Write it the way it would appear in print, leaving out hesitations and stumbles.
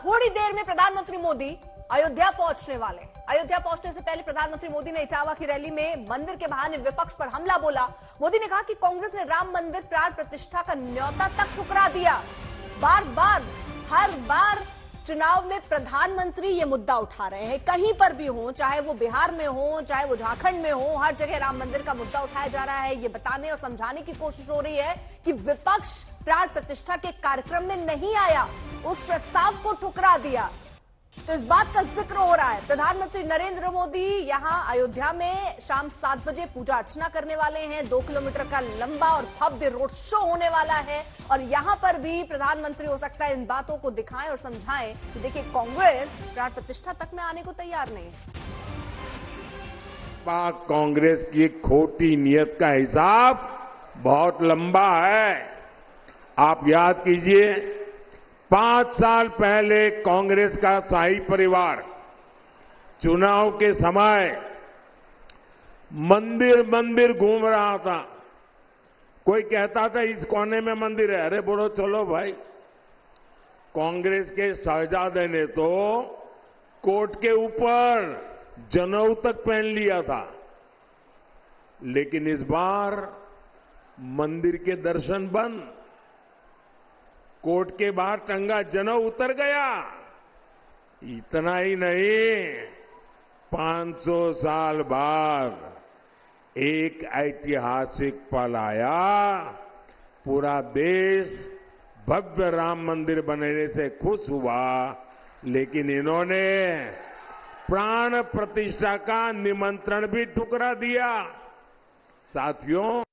थोड़ी देर में प्रधानमंत्री मोदी अयोध्या पहुंचने वाले। अयोध्या पहुंचने से पहले प्रधानमंत्री मोदी ने इटावा की रैली में मंदिर के बहाने विपक्ष पर हमला बोला। मोदी ने कहा कि कांग्रेस ने राम मंदिर प्राण प्रतिष्ठा का न्योता तक ठुकरा दिया। बार बार हर बार चुनाव में प्रधानमंत्री ये मुद्दा उठा रहे हैं, कहीं पर भी हो, चाहे वो बिहार में हो, चाहे वो झारखंड में हो, हर जगह राम मंदिर का मुद्दा उठाया जा रहा है। ये बताने और समझाने की कोशिश हो रही है कि विपक्ष प्राण प्रतिष्ठा के कार्यक्रम में नहीं आया, उस प्रस्ताव को ठुकरा दिया। तो इस बात का जिक्र हो रहा है। प्रधानमंत्री नरेंद्र मोदी यहां अयोध्या में शाम 7 बजे पूजा अर्चना करने वाले हैं। 2 किलोमीटर का लंबा और भव्य रोड शो होने वाला है और यहां पर भी प्रधानमंत्री हो सकता है इन बातों को दिखाएं और समझाएं कि देखिए कांग्रेस प्राण प्रतिष्ठा तक में आने को तैयार नहीं है। कांग्रेस की खोटी नीयत का हिसाब बहुत लंबा है। आप याद कीजिए, 5 साल पहले कांग्रेस का शाही परिवार चुनाव के समय मंदिर मंदिर घूम रहा था। कोई कहता था इस कोने में मंदिर है, अरे बोलो चलो भाई। कांग्रेस के शहजादे ने तो कोर्ट के ऊपर जनेऊ तक पहन लिया था, लेकिन इस बार मंदिर के दर्शन बंद। कोर्ट के बाहर टंगा जनेऊ उतर गया। इतना ही नहीं, 500 साल बाद एक ऐतिहासिक पल आया। पूरा देश भव्य राम मंदिर बनने से खुश हुआ, लेकिन इन्होंने प्राण प्रतिष्ठा का निमंत्रण भी ठुकरा दिया। साथियों,